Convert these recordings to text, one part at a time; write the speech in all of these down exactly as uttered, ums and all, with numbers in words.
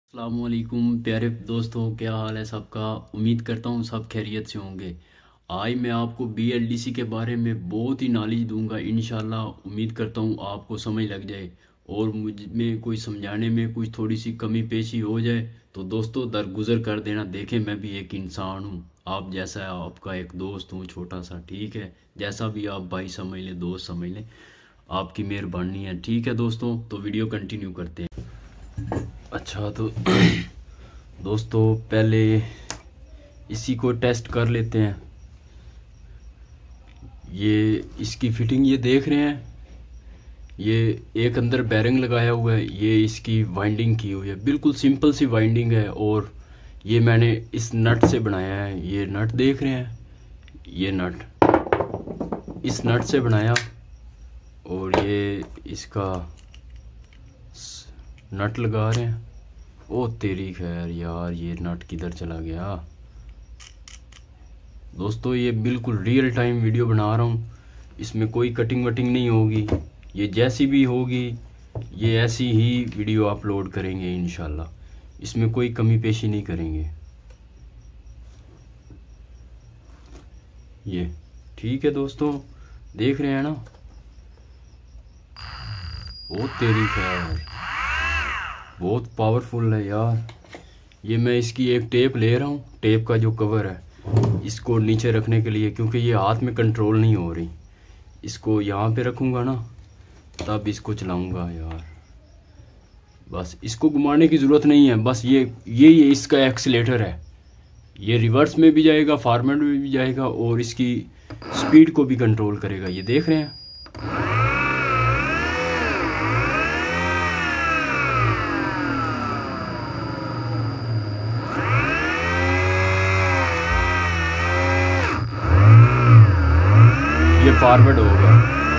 अस्सलामुअलैकुम प्यारे दोस्तों, क्या हाल है सबका। उम्मीद करता हूँ सब खैरियत से होंगे। आज मैं आपको बी एल डी सी के बारे में बहुत ही नॉलेज दूंगा। इंशाल्लाह उम्मीद करता हूँ आपको समझ लग जाए और मुझ में कोई समझाने में कुछ थोड़ी सी कमी पेशी हो जाए तो दोस्तों दरगुजर कर देना। देखें मैं भी एक इंसान हूँ, आप जैसा है, आपका एक दोस्त हूँ छोटा सा, ठीक है। जैसा भी आप भाई समझ लें, दोस्त समझ लें, आपकी मेहरबानी है, ठीक है दोस्तों। तो वीडियो कंटिन्यू करते हैं। अच्छा तो दोस्तों पहले इसी को टेस्ट कर लेते हैं। ये इसकी फिटिंग ये देख रहे हैं, ये एक अंदर बैरिंग लगाया हुआ है, ये इसकी वाइंडिंग की हुई है, बिल्कुल सिंपल सी वाइंडिंग है। और ये मैंने इस नट से बनाया है। ये नट देख रहे हैं, ये नट इस नट से बनाया। और ये इसका नट लगा रहे हैं। ओ तेरी खैर यार, ये नट किधर चला गया। दोस्तों ये बिल्कुल रियल टाइम वीडियो बना रहा हूँ, इसमें कोई कटिंग वटिंग नहीं होगी। ये जैसी भी होगी ये ऐसी ही वीडियो अपलोड करेंगे इंशाल्लाह, इसमें कोई कमी पेशी नहीं करेंगे। ये ठीक है दोस्तों, देख रहे हैं ना। ओ तेरी खैर, बहुत पावरफुल है यार। ये मैं इसकी एक टेप ले रहा हूँ, टेप का जो कवर है इसको नीचे रखने के लिए, क्योंकि ये हाथ में कंट्रोल नहीं हो रही। इसको यहाँ पे रखूँगा ना तब इसको चलाऊँगा यार। बस इसको घुमाने की ज़रूरत नहीं है, बस ये ये ये इसका एक्सीलेटर है। ये रिवर्स में भी जाएगा, फॉरवर्ड में भी जाएगा और इसकी स्पीड को भी कंट्रोल करेगा। ये देख रहे हैं। ये फॉरवर्ड हो गया।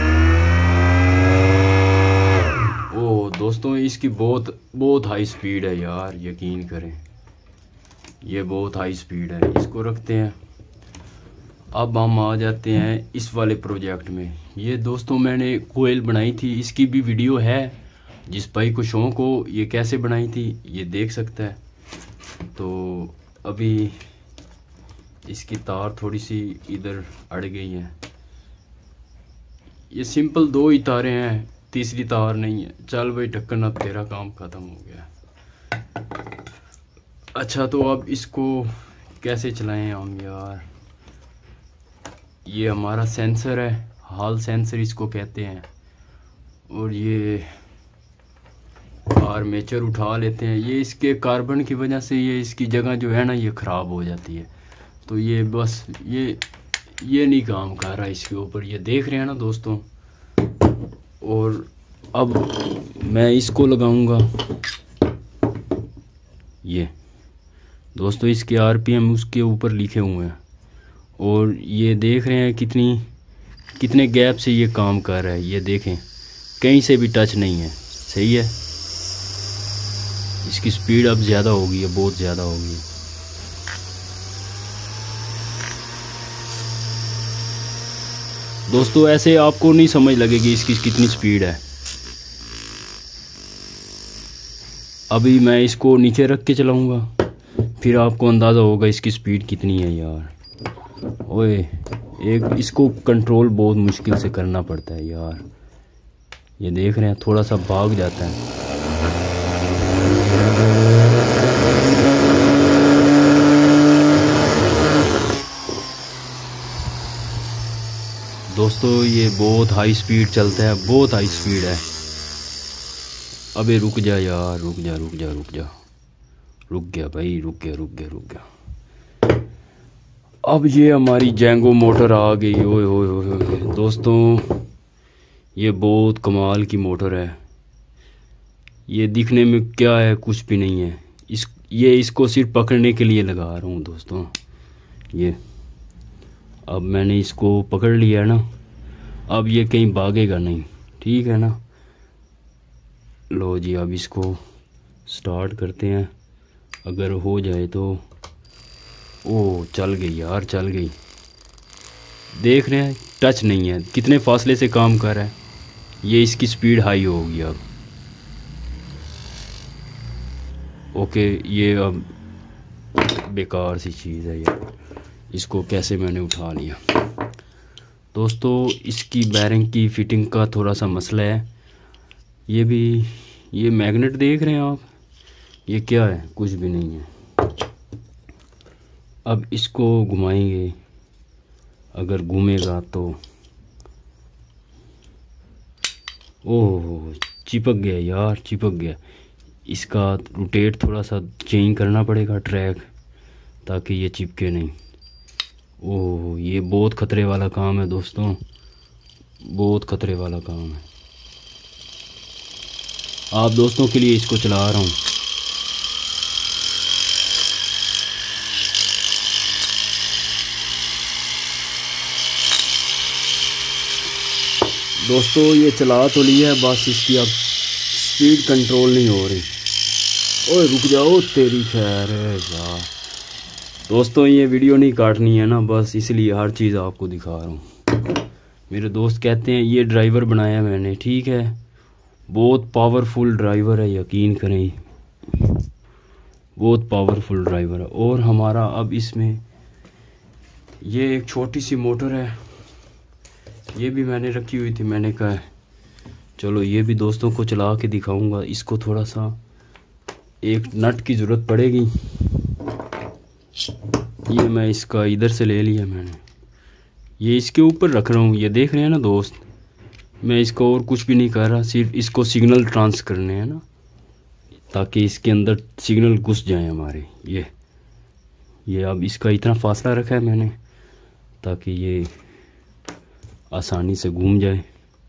ओ दोस्तों इसकी बहुत बहुत हाई स्पीड है यार, यकीन करें, ये बहुत हाई स्पीड है। इसको रखते हैं। अब हम आ जाते हैं इस वाले प्रोजेक्ट में। ये दोस्तों मैंने कोयल बनाई थी, इसकी भी वीडियो है। जिस भाई को शौक हो ये कैसे बनाई थी ये देख सकता है। तो अभी इसकी तार थोड़ी सी इधर अड़ गई है। ये सिंपल दो ही तारें हैं, तीसरी तार नहीं है। चल भाई ढक्कन, अब तेरा काम ख़त्म हो गया। अच्छा तो अब इसको कैसे चलाएं हम यार। ये हमारा सेंसर है, हॉल सेंसर इसको कहते हैं। और ये आर्मेचर उठा लेते हैं। ये इसके कार्बन की वजह से ये इसकी जगह जो है ना ये ख़राब हो जाती है। तो ये बस ये ये नहीं काम कर रहा इसके ऊपर, ये देख रहे हैं ना दोस्तों। और अब मैं इसको लगाऊंगा। ये दोस्तों इसके आरपीएम उसके ऊपर लिखे हुए हैं। और ये देख रहे हैं कितनी कितने गैप से ये काम कर रहा है। ये देखें कहीं से भी टच नहीं है, सही है। इसकी स्पीड अब ज़्यादा हो गई है, बहुत ज़्यादा हो गई है। दोस्तों ऐसे आपको नहीं समझ लगेगी इसकी कितनी स्पीड है। अभी मैं इसको नीचे रख के चलाऊंगा, फिर आपको अंदाज़ा होगा इसकी स्पीड कितनी है यार। ओए एक इसको कंट्रोल बहुत मुश्किल से करना पड़ता है यार। ये देख रहे हैं थोड़ा सा भाग जाता है। दोस्तों ये बहुत हाई स्पीड चलता है, बहुत हाई स्पीड है। अबे रुक जा यार, रुक जा रुक जा रुक जा रुक गया भाई, रुक गया रुक गया रुक गया। अब ये हमारी जैंगो मोटर आ गई। ओए ओए ओए दोस्तों ये बहुत कमाल की मोटर है। ये दिखने में क्या है, कुछ भी नहीं है। इस ये इसको सिर्फ पकड़ने के लिए लगा रहा हूँ दोस्तों। ये अब मैंने इसको पकड़ लिया ना, अब ये कहीं भागेगा नहीं, ठीक है ना। लो जी अब इसको स्टार्ट करते हैं, अगर हो जाए तो। ओ चल गई यार, चल गई। देख रहे हैं टच नहीं है, कितने फासले से काम कर रहा है। ये इसकी स्पीड हाई होगी अब। ओके, ये अब बेकार सी चीज़ है यार, इसको कैसे मैंने उठा लिया। दोस्तों इसकी बैरिंग की फिटिंग का थोड़ा सा मसला है। ये भी, ये मैग्नेट देख रहे हैं आप, ये क्या है? कुछ भी नहीं है। अब इसको घुमाएंगे, अगर घूमेगा तो ओह चिपक गया यार, चिपक गया। इसका रोटेट थोड़ा सा चेंज करना पड़ेगा ट्रैक, ताकि ये चिपके नहीं। ओह ये बहुत ख़तरे वाला काम है दोस्तों, बहुत ख़तरे वाला काम है। आप दोस्तों के लिए इसको चला रहा हूँ। दोस्तों ये चला तो लिया है, बस इसकी अब स्पीड कंट्रोल नहीं हो रही। ओए रुक जाओ, तेरी खैर है यार। दोस्तों ये वीडियो नहीं काटनी है ना, बस इसलिए हर चीज़ आपको दिखा रहा हूँ। मेरे दोस्त कहते हैं ये ड्राइवर बनाया मैंने, ठीक है, बहुत पावरफुल ड्राइवर है, यकीन करें, बहुत पावरफुल ड्राइवर है। और हमारा अब इसमें ये एक छोटी सी मोटर है, ये भी मैंने रखी हुई थी, मैंने कहा चलो ये भी दोस्तों को चला के दिखाऊंगा। इसको थोड़ा सा एक नट की ज़रूरत पड़ेगी, ये मैं इसका इधर से ले लिया मैंने, ये इसके ऊपर रख रहा हूँ। ये देख रहे हैं ना दोस्त, मैं इसको और कुछ भी नहीं कर रहा, सिर्फ इसको सिग्नल ट्रांस करने हैं ना, ताकि इसके अंदर सिग्नल घुस जाए हमारे। ये ये अब इसका इतना फासला रखा है मैंने, ताकि ये आसानी से घूम जाए।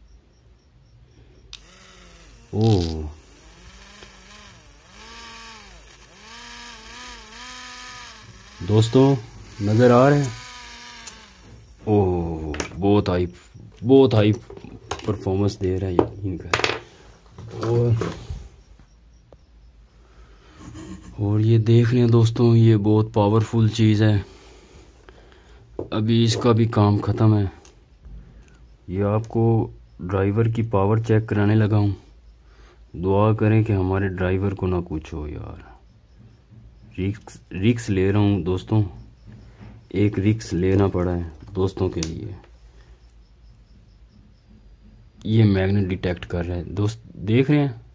ओह दोस्तों नज़र आ रहे हैं, ओह बहुत हाई, बहुत हाई परफॉर्मेंस दे रहा है यकीन कर। और और ये देख रहे हैं दोस्तों, ये बहुत पावरफुल चीज़ है। अभी इसका भी काम ख़त्म है, ये आपको ड्राइवर की पावर चेक कराने लगा हूँ। दुआ करें कि हमारे ड्राइवर को ना कुछ हो यार। रिक्स रिक्स ले रहा हूँ दोस्तों, एक रिक्स लेना पड़ा है दोस्तों के लिए। ये मैग्नेट डिटेक्ट कर रहा है दोस्त, देख रहे हैं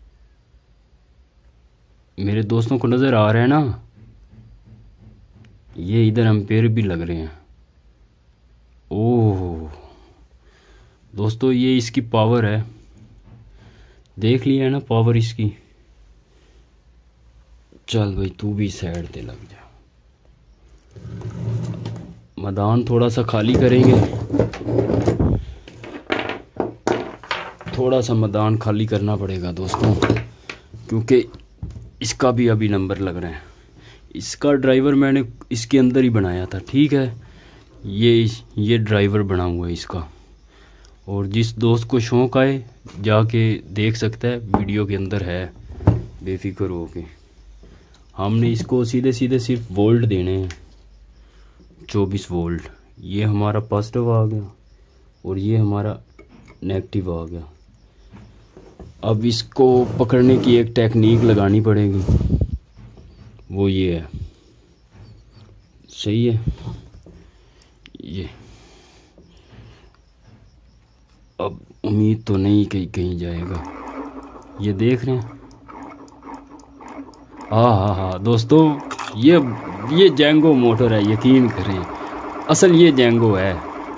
मेरे दोस्तों को, नज़र आ रहा है ना, ये इधर एम्पेयर भी लग रहे हैं। ओह दोस्तों ये इसकी पावर है, देख लिया है ना पावर इसकी। चल भाई तू भी साइड पे लग जा, मैदान थोड़ा सा खाली करेंगे, थोड़ा सा मैदान खाली करना पड़ेगा दोस्तों, क्योंकि इसका भी अभी नंबर लग रहा है। इसका ड्राइवर मैंने इसके अंदर ही बनाया था, ठीक है, ये ये ड्राइवर बना हुआ है इसका। और जिस दोस्त को शौक़ आए जाके देख सकता है, वीडियो के अंदर है, बेफिक्र हो के। हमने इसको सीधे सीधे सिर्फ वोल्ट देने हैं, चौबीस वोल्ट। ये हमारा पॉजिटिव आ गया और ये हमारा नेगेटिव आ गया। अब इसको पकड़ने की एक टेक्निक लगानी पड़ेगी, वो ये है, सही है। ये अब उम्मीद तो नहीं कहीं कहीं जाएगा, ये देख रहे हैं। हाँ हाँ हाँ दोस्तों, ये ये जेंगो मोटर है, यकीन करें, असल ये जेंगो है।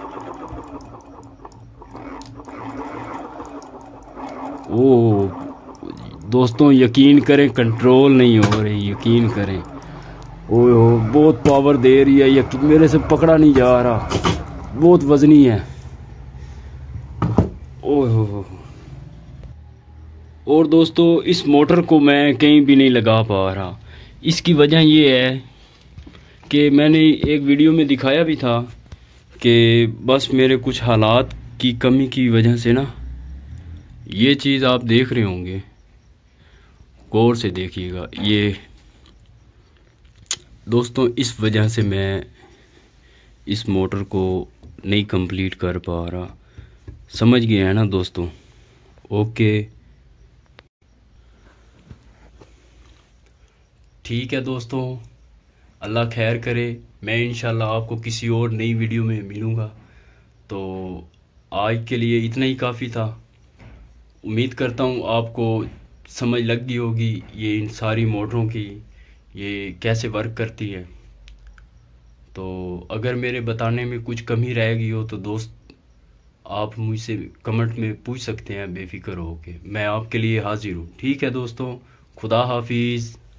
ओ दोस्तों यकीन करें, कंट्रोल नहीं हो रही, यकीन करें। ओह हो बहुत पावर दे रही है, यकीन मेरे से पकड़ा नहीं जा रहा, बहुत वजनी है। ओह हो। और दोस्तों इस मोटर को मैं कहीं भी नहीं लगा पा रहा। इसकी वजह ये है कि मैंने एक वीडियो में दिखाया भी था कि बस मेरे कुछ हालात की कमी की वजह से ना, ये चीज़ आप देख रहे होंगे, गौर से देखिएगा। ये दोस्तों इस वजह से मैं इस मोटर को नहीं कंप्लीट कर पा रहा, समझ गए हैं ना दोस्तों? ओके ठीक है दोस्तों, अल्लाह खैर करे। मैं इंशाल्लाह आपको किसी और नई वीडियो में मिलूँगा। तो आज के लिए इतना ही काफ़ी था। उम्मीद करता हूँ आपको समझ लग गई होगी ये इन सारी मोटरों की ये कैसे वर्क करती है। तो अगर मेरे बताने में कुछ कमी रह गई हो तो दोस्त आप मुझसे कमेंट में पूछ सकते हैं बेफिक्र होके, मैं आपके लिए हाजिर हूँ। ठीक है दोस्तों, खुदा हाफिज़।